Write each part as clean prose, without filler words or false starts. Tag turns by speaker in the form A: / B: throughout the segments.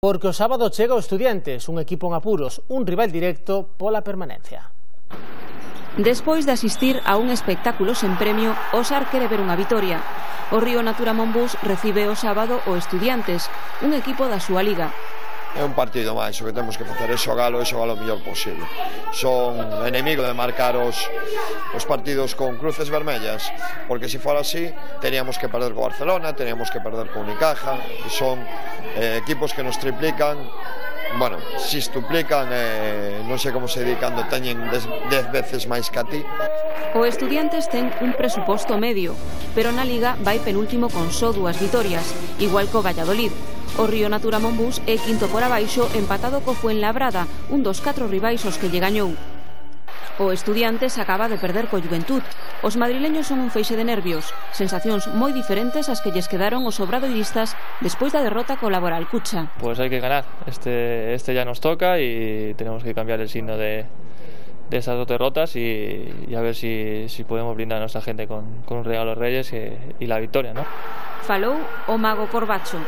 A: Porque o sábado chega o Estudiantes, un equipo en apuros, un rival directo pola permanencia.
B: Despois de asistir a un espectáculo sen premio, o Sar quere ver unha vitoria. O Río Natura Monbús recibe o sábado o Estudiantes, un equipo da súa liga.
C: É un partido máis, o que temos que facer é xogalo o mellor posible. Son enemigo de marcar os partidos con cruces vermellas, porque se fora así, teríamos que perder co Barcelona, teríamos que perder co Unicaja, que son equipos que nos triplican, bueno, se duplican, non sei como se di cando teñen 10 veces máis que a ti.
B: O Estudiantes ten un presuposto medio, pero na Liga vai penúltimo con só 2 vitorias, igual co Valladolid. O Río Natura Monbús é quinto por abaixo, empatado co Fuenlabrada, un dos 4 rivais aos que lle gañou. O Estudiantes acaba de perder co Juventud. Os madrileños son un feixe de nervios, sensacións moi diferentes ás que lles quedaron os obradoiristas despois da derrota co Laboral Cucha.
D: Pues hay que ganar, este ya nos toca y tenemos que cambiar el signo de esas 2 derrotas y a ver si podemos brindar a nuestra gente con un regalo a los Reyes y la victoria, ¿no?
B: Falou o mago Corbacho.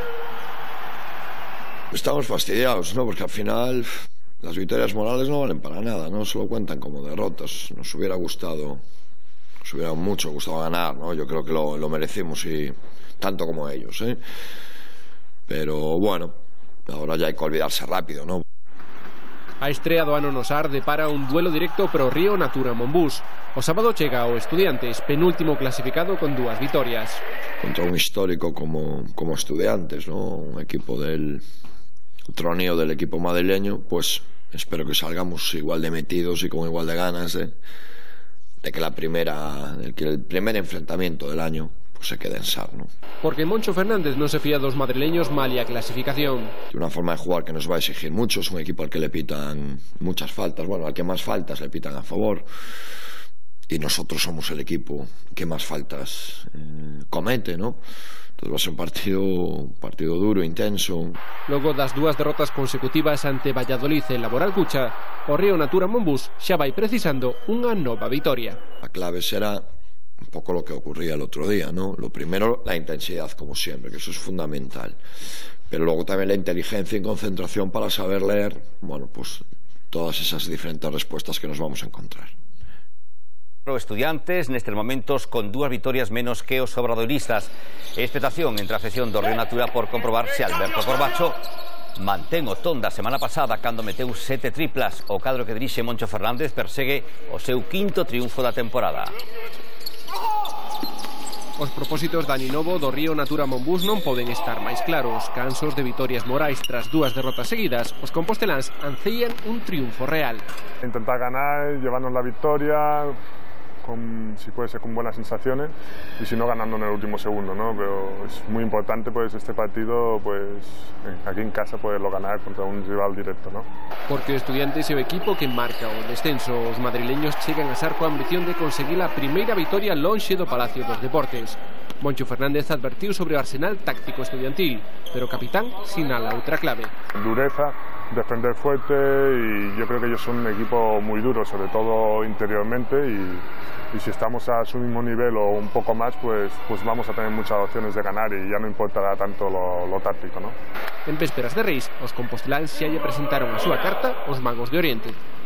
C: Estamos fastidiados, ¿no? Porque al final las victorias morales no valen para nada, no solo cuentan como derrotas. Nos hubiera mucho gustado ganar, ¿no? Yo creo que lo merecimos y tanto como ellos, ¿eh? Pero bueno, ahora ya hay que olvidarse rápido, ¿no?
E: A estrea do ano no Sar depara un duelo directo pro Río Natura Monbús. O sábado chega o Estudiantes, penúltimo clasificado con 2 vitorias.
C: Contra un histórico como Estudiantes, ¿no? Un equipo del troneo del equipo madrileño, pues espero que salgamos igual de metidos y con igual de ganas de que el primer enfrentamiento del año pues se quede en Sar, ¿no?
E: Porque Moncho Fernández no se fía dos madrileños malia clasificación.
C: Una forma de jugar que nos va a exigir mucho, es un equipo al que le pitan muchas faltas, bueno, al que más faltas le pitan a favor, y nosotros somos el equipo que más faltas comete, ¿no? Entonces va a ser un partido duro, intenso.
E: Logo das 2 derrotas consecutivas ante Valladolid e Laboral Cucha, o Río Natura Monbús xa vai precisando unha nova vitoria.
C: La clave será un poco lo que ocurría el otro día, ¿no? Lo primero, la intensidad, como siempre, que eso es fundamental. Pero luego también la inteligencia y concentración para saber leer, bueno, pues todas esas diferentes respuestas que nos vamos a encontrar.
F: Estudiantes nestes momentos con 2 vitorias menos que os obradoiristas. Expectación entre a afección do Río Natura por comprobar se Alberto Corbacho mantén o ton da semana pasada cando meteu 7 triplas. O cadro que dirixe Moncho Fernández persegue o seu 5º triunfo da temporada.
E: Os propósitos de Aninovo do Río Natura Monbús non poden estar máis claros. Cansos de vitorias morais tras 2 derrotas seguidas, os composteláns anceían un triunfo real.
G: Intentar ganar, llevarnos la victoria, si puede ser con buenas sensaciones, y si no ganando en el último segundo, ¿no? Pero es muy importante pues este partido, pues aquí en casa poderlo ganar contra un rival directo, ¿no?
E: Porque o Estudiantes é o equipo que marca o descenso. Os madrileños chegan a Sar coa ambición de conseguir a primeira vitoria lonxe do Palacio dos Deportes. Moncho Fernández advertiu sobre o arsenal táctico estudiantil, pero o capitán sinala outra clave.
G: Dureza, defender fuerte, y yo creo que ellos son un equipo muy duro, sobre todo interiormente, y si estamos a su mismo nivel o un poco más, pues vamos a tener muchas opciones de ganar y ya no importará tanto lo táctico, ¿no?
E: En vésperas de Reis, os composteláns xa lle presentaron a súa carta aos magos de Oriente.